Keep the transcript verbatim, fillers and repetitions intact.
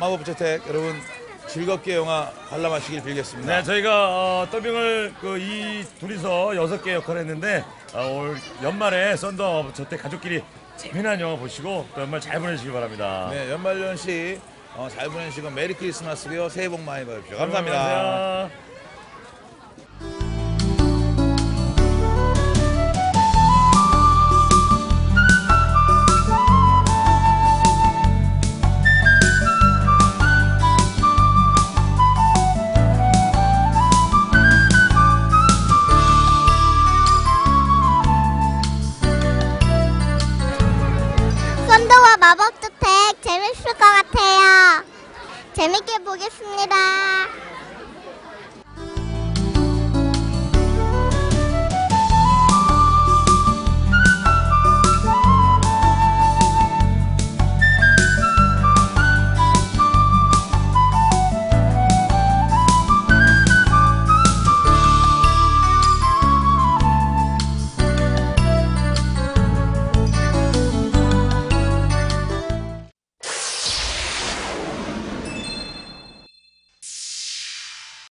마법주택 여러분 즐겁게 영화 관람하시길 빌겠습니다. 네, 저희가 어, 더빙을 그 이 둘이서 여섯 개 역할을 했는데 어, 올 연말에 썬더 저택 가족끼리 재미난 영화 보시고 또 연말 잘 보내시기 바랍니다. 네, 연말연시 어, 잘 보내시고 메리 크리스마스고요. 새해 복 많이 받으십시오. 감사합니다. 감사합니다. 썬더와 마법주택 재밌을 것 같아요. 재밌게 보겠습니다.